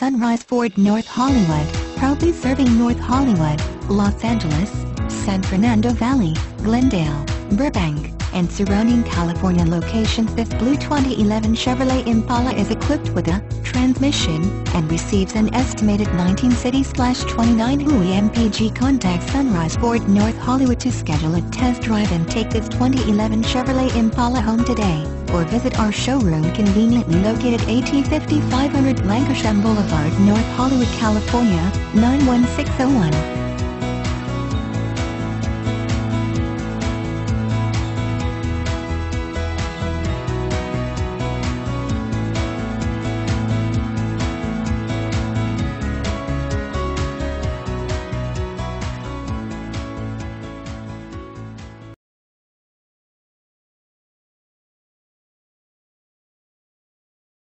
Sunrise Ford North Hollywood, proudly serving North Hollywood, Los Angeles, San Fernando Valley, Glendale, Burbank, and surrounding California locations. This blue 2011 Chevrolet Impala is equipped with a transmission and receives an estimated 19 city/29 mpg. Contact Sunrise Ford North Hollywood to schedule a test drive and take this 2011 Chevrolet Impala home today, or visit our showroom conveniently located at 5500 Lankershim Boulevard, North Hollywood, California, 91601.